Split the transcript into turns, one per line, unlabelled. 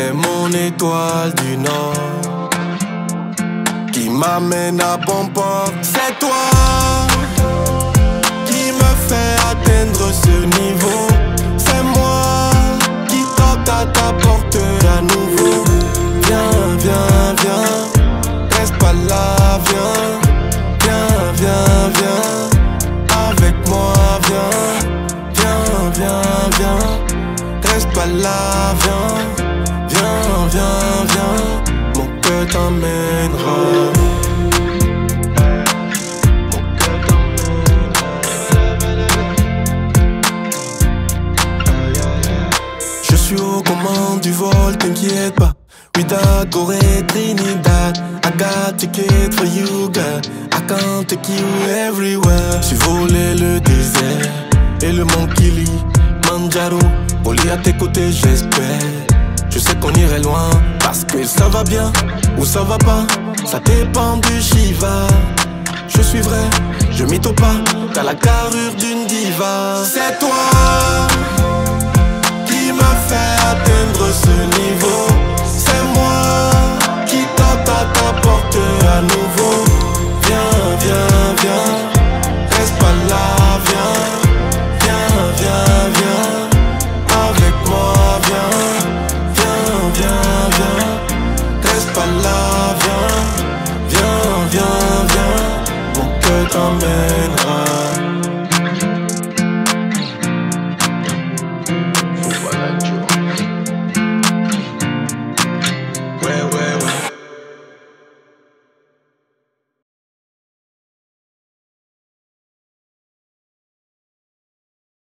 T'es mon étoile du Nord qui m'amène à bon port. C'est toi qui me fait atteindre ce niveau. C'est moi qui toque à ta porte à nouveau. Viens, viens, viens, reste pas là, viens. Viens, viens, viens, avec moi, viens. Viens, viens, viens, reste pas là, viens. Viens, viens, viens, mon cœur t'emmènera. Je suis aux commandes du vol, t'inquiète pas. Without Gorée, Trinidad, I got ticket for you, girl. I can't take you everywhere. J'ai volé le désert et le mont Kilimanjaro. Au lit à tes côtés, j'espère. Je sais qu'on irait loin, parce que ça va bien ou ça va pas, ça dépend du Shiva. Je suis vrai, je mytho pas, t'as la carrure d'une diva. C'est toi qui me fait atteindre ce niveau. C'est moi qui toque à ta porte à nouveau. Viens, viens, viens, reste pas là, viens. Viens, viens, viens, avec moi, viens. Viens, viens, viens, reste pas là, viens. Viens, viens, viens, mon cœur t'emmènera.